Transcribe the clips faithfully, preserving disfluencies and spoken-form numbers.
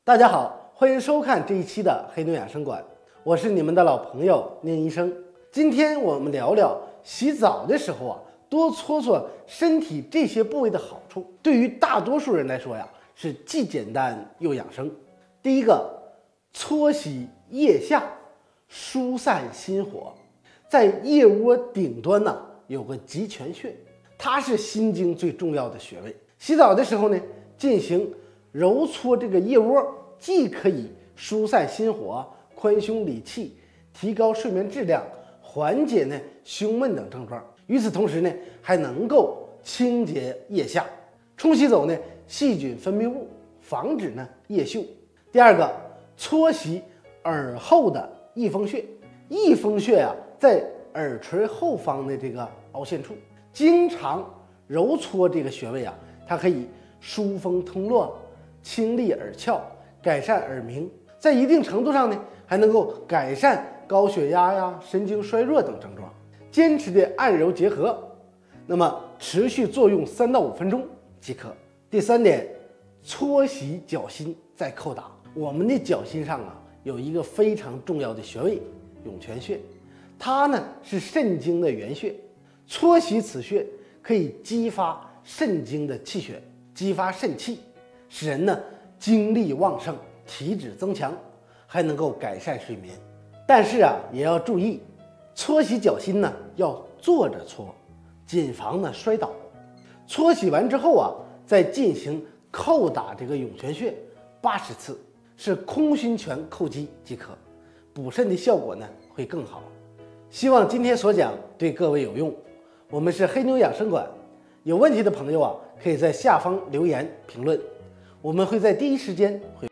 大家好，欢迎收看这一期的黑牛养生馆，我是你们的老朋友宁医生。今天我们聊聊洗澡的时候啊，多搓搓身体这些部位的好处。对于大多数人来说呀，是既简单又养生。第一个，搓洗腋下，疏散心火。在腋窝顶端呢，有个极泉穴，它是心经最重要的穴位。洗澡的时候呢，进行揉搓这个腋窝，既可以疏散心火、宽胸理气、提高睡眠质量、缓解呢胸闷等症状。与此同时呢，还能够清洁腋下，冲洗走呢细菌分泌物，防止呢腋锈。第二个，搓洗耳后的翳风穴。翳风穴啊，在耳垂后方的这个凹陷处，经常揉搓这个穴位啊，它可以疏风通络、清利耳窍，改善耳鸣，在一定程度上呢，还能够改善高血压呀、神经衰弱等症状。坚持的按揉结合，那么持续作用三到五分钟即可。第三点，搓洗脚心再叩打。我们的脚心上啊，有一个非常重要的穴位涌泉穴，它呢是肾经的原穴，搓洗此穴可以激发肾经的气血，激发肾气，使人呢精力旺盛，体质增强，还能够改善睡眠。但是啊，也要注意，搓洗脚心呢要坐着搓，谨防呢摔倒。搓洗完之后啊，再进行叩打这个涌泉穴八十次，是空心拳叩击即可，补肾的效果呢会更好。希望今天所讲对各位有用。我们是黑牛养生馆，有问题的朋友啊，可以在下方留言评论，我们会在第一时间回。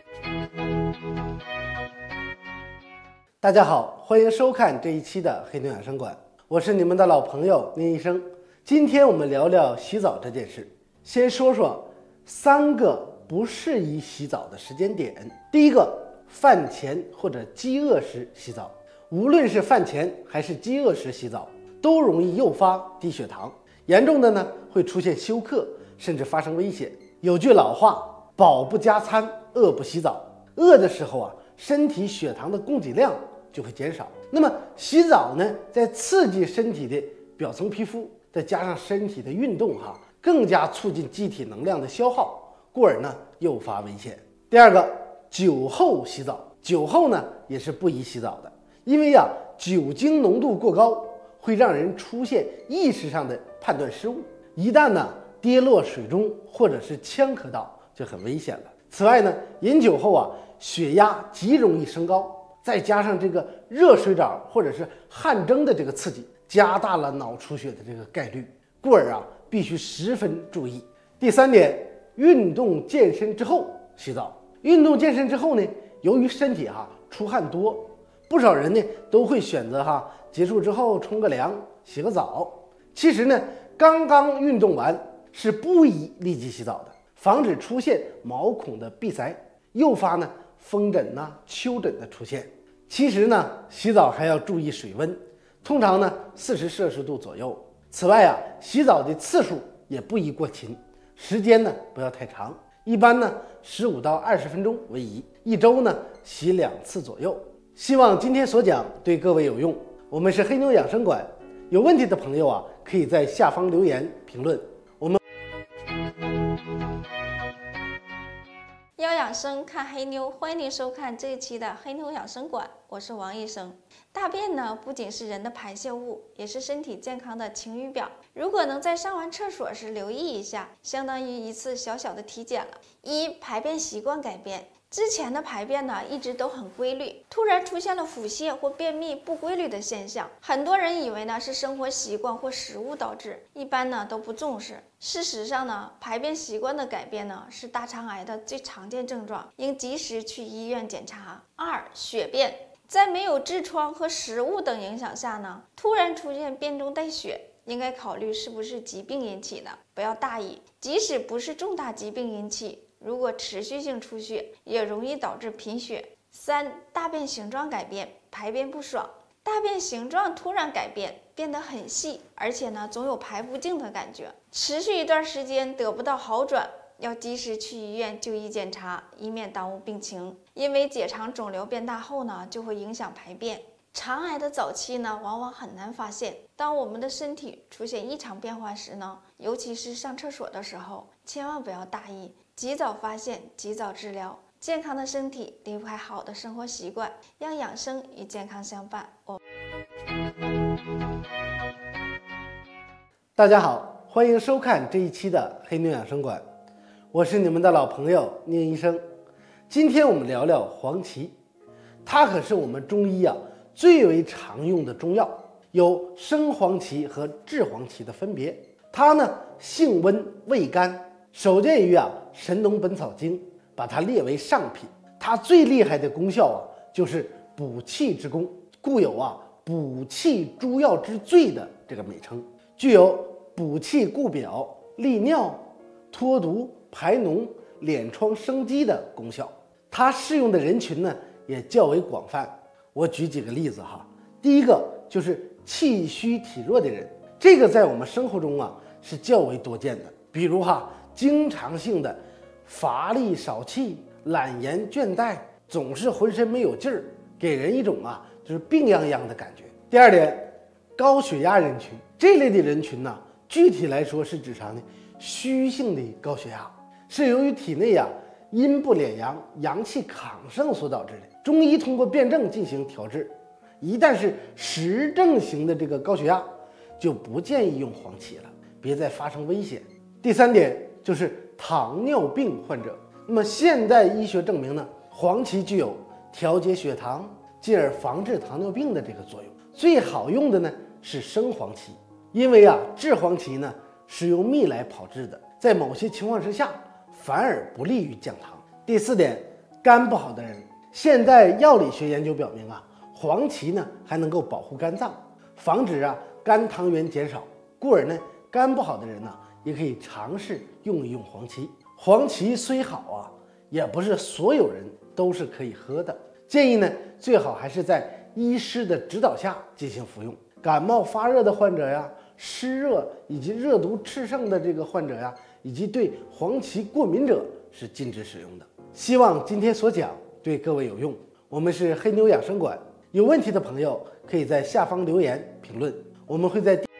大家好，欢迎收看这一期的黑牛养生馆，我是你们的老朋友宁医生。今天我们聊聊洗澡这件事，先说说三个不适宜洗澡的时间点。第一个，饭前或者饥饿时洗澡。无论是饭前还是饥饿时洗澡，都容易诱发低血糖，严重的呢会出现休克，甚至发生危险。有句老话，饱不加餐，饿不洗澡。饿的时候啊，身体血糖的供给量就会减少。那么洗澡呢，在刺激身体的表层皮肤，再加上身体的运动哈，更加促进机体能量的消耗，故而呢诱发危险。第二个，酒后洗澡。酒后呢也是不宜洗澡的，因为呀、啊、酒精浓度过高，会让人出现意识上的判断失误，一旦呢跌落水中或者是呛咳到，就很危险了。此外呢，饮酒后啊，血压极容易升高，再加上这个热水澡或者是汗蒸的这个刺激，加大了脑出血的这个概率，故而啊必须十分注意。第三点，运动健身之后洗澡。运动健身之后呢，由于身体哈、啊、出汗多，不少人呢都会选择哈、啊、结束之后冲个凉、洗个澡。其实呢，刚刚运动完是不宜立即洗澡的，防止出现毛孔的闭塞，诱发呢风疹呐、丘疹的出现。其实呢，洗澡还要注意水温，通常呢四十摄氏度左右。此外啊，洗澡的次数也不宜过勤，时间呢不要太长，一般呢十五到二十分钟为宜，一周呢洗两次左右。希望今天所讲对各位有用。我们是黑牛养生馆，有问题的朋友啊，可以在下方留言评论。我们要养生看黑妞，欢迎您收看这一期的黑妞养生馆，我是王医生。大便呢，不仅是人的排泄物，也是身体健康的晴雨表。如果能在上完厕所时留意一下，相当于一次小小的体检了。一、排便习惯改变。之前的排便呢一直都很规律，突然出现了腹泻或便秘不规律的现象，很多人以为呢是生活习惯或食物导致，一般呢都不重视。事实上呢，排便习惯的改变呢是大肠癌的最常见症状，应及时去医院检查。二、血便。在没有痔疮和食物等影响下呢，突然出现便中带血，应该考虑是不是疾病引起的，不要大意。即使不是重大疾病引起，如果持续性出血，也容易导致贫血。三、大便形状改变，排便不爽。大便形状突然改变，变得很细，而且呢总有排不净的感觉，持续一段时间得不到好转， 要及时去医院就医检查，以免耽误病情。因为结肠肿瘤变大后呢，就会影响排便。肠癌的早期呢，往往很难发现。当我们的身体出现异常变化时呢，尤其是上厕所的时候，千万不要大意，及早发现，及早治疗。健康的身体离不开好的生活习惯，让养生与健康相伴。我大家好，欢迎收看这一期的黑牛养生馆，我是你们的老朋友宁医生。今天我们聊聊黄芪，它可是我们中医啊最为常用的中药，有生黄芪和炙黄芪的分别。它呢性温味甘，首见于啊《神农本草经》，把它列为上品。它最厉害的功效啊就是补气之功，故有啊补气诸药之最的这个美称，具有补气固表、利尿、脱毒、排脓、敛疮生肌的功效。它适用的人群呢也较为广泛。我举几个例子哈。第一个就是气虚体弱的人，这个在我们生活中啊是较为多见的。比如哈，经常性的乏力少气、懒言倦怠，总是浑身没有劲儿，给人一种啊就是病殃殃的感觉。第二点，高血压人群，这类的人群呢，具体来说是指啥呢？虚性的高血压，是由于体内呀、啊、阴不敛阳、阳气亢盛所导致的。中医通过辩证进行调治，一旦是实证型的这个高血压，就不建议用黄芪了，别再发生危险。第三点就是糖尿病患者，那么现代医学证明呢，黄芪具有调节血糖，进而防治糖尿病的这个作用。最好用的呢是生黄芪，因为啊炙黄芪呢是由蜜来炮制的，在某些情况之下反而不利于降糖。第四点，肝不好的人，现代药理学研究表明啊，黄芪呢还能够保护肝脏，防止啊肝糖原减少，故而呢肝不好的人呢也可以尝试用一用黄芪。黄芪虽好啊，也不是所有人都是可以喝的，建议呢最好还是在医师的指导下进行服用。感冒发热的患者呀，湿热以及热毒炽盛的这个患者呀，以及对黄芪过敏者是禁止使用的。希望今天所讲对各位有用。我们是黑牛养生馆，有问题的朋友可以在下方留言评论，我们会在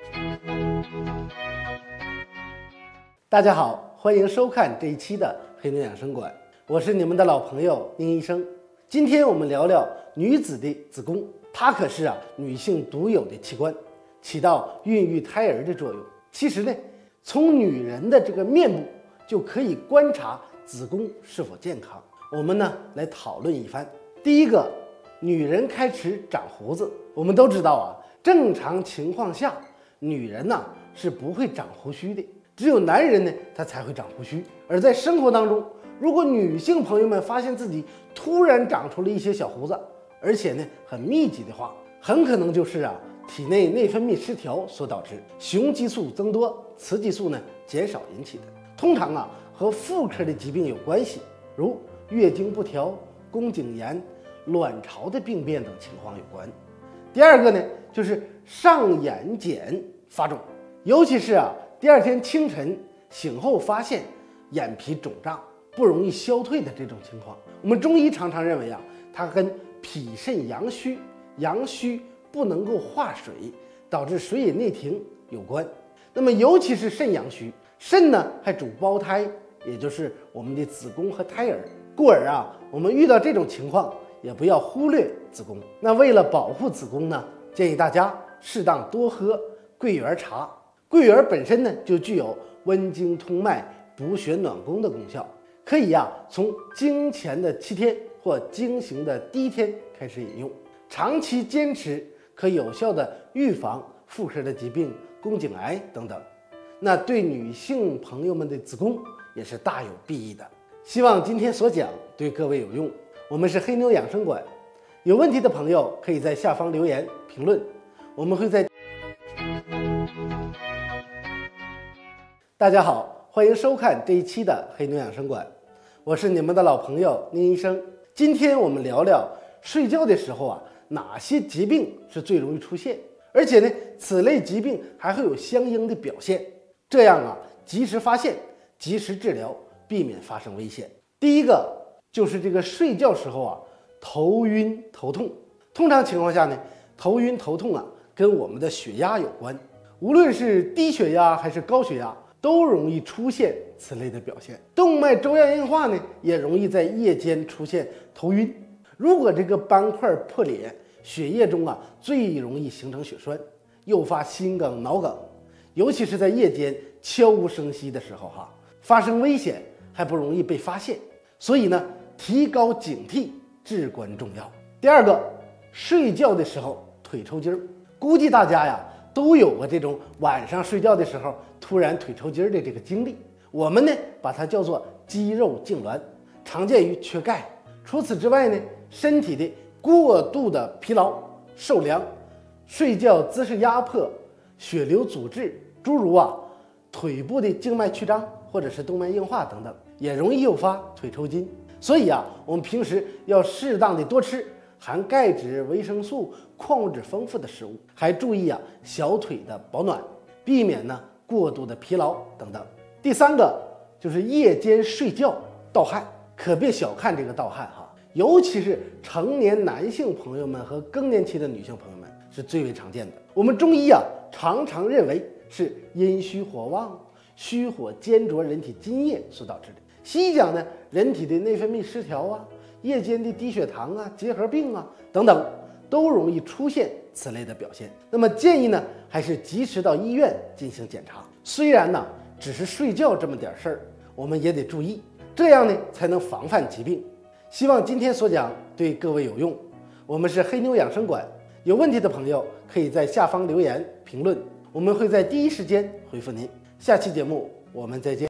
大家好，欢迎收看这一期的黑牛养生馆，我是你们的老朋友宁医生。今天我们聊聊女子的子宫，它可是啊女性独有的器官，起到孕育胎儿的作用。其实呢，从女人的这个面部就可以观察子宫是否健康。我们呢来讨论一番。第一个，女人开始长胡子。我们都知道啊，正常情况下，女人呢是不会长胡须的，只有男人呢他才会长胡须。而在生活当中，如果女性朋友们发现自己突然长出了一些小胡子，而且呢很密集的话，很可能就是啊体内内分泌失调所导致，雄激素增多，雌激素呢减少引起的。通常啊和妇科的疾病有关系，如月经不调、宫颈炎、卵巢的病变等情况有关。第二个呢就是上眼睑发肿，尤其是啊第二天清晨醒后发现眼皮肿胀不容易消退的这种情况，我们中医常常认为啊它跟脾肾阳虚、阳虚不能够化水，导致水饮内停有关。那么尤其是肾阳虚，肾呢还主胞胎，也就是我们的子宫和胎儿，故而啊我们遇到这种情况也不要忽略子宫。那为了保护子宫呢，建议大家适当多喝桂圆茶。桂圆本身呢就具有温经通脉、补血暖宫的功效，可以呀、啊、从经前的七天或经行的第一天开始饮用，长期坚持可有效的预防妇科的疾病、宫颈癌等等。那对女性朋友们的子宫也是大有裨益的。希望今天所讲对各位有用。我们是黑牛养生馆，有问题的朋友可以在下方留言评论，我们会在。大家好，欢迎收看这一期的黑牛养生馆，我是你们的老朋友宁医生。今天我们聊聊睡觉的时候啊，哪些疾病是最容易出现，而且呢，此类疾病还会有相应的表现。这样啊，及时发现， 及时治疗，避免发生危险。第一个就是这个睡觉时候啊，头晕头痛。通常情况下呢，头晕头痛啊，跟我们的血压有关。无论是低血压还是高血压，都容易出现此类的表现。动脉粥样硬化呢，也容易在夜间出现头晕。如果这个斑块破裂，血液中啊最容易形成血栓，诱发心梗、脑梗，尤其是在夜间悄无声息的时候哈，发生危险还不容易被发现。所以呢，提高警惕至关重要。第二个，睡觉的时候腿抽筋儿，估计大家呀都有过这种晚上睡觉的时候突然腿抽筋儿的这个经历。我们呢把它叫做肌肉痉挛，常见于缺钙。除此之外呢，身体的过度的疲劳、受凉、睡觉姿势压迫、血流阻滞，诸如啊腿部的静脉曲张或者是动脉硬化等等，也容易诱发腿抽筋。所以啊，我们平时要适当的多吃含钙质、维生素、矿物质丰富的食物，还注意啊小腿的保暖，避免呢过度的疲劳等等。第三个就是夜间睡觉盗汗，可别小看这个盗汗哈，尤其是成年男性朋友们和更年期的女性朋友们是最为常见的。我们中医啊常常认为是阴虚火旺、虚火煎灼人体津液所导致的。西医讲呢，人体的内分泌失调啊、夜间的低血糖啊、结核病啊等等，都容易出现此类的表现。那么建议呢，还是及时到医院进行检查。虽然呢只是睡觉这么点事儿，我们也得注意，这样呢才能防范疾病。希望今天所讲对各位有用。我们是黑妞养生馆，有问题的朋友可以在下方留言评论，我们会在第一时间回复您。下期节目我们再见。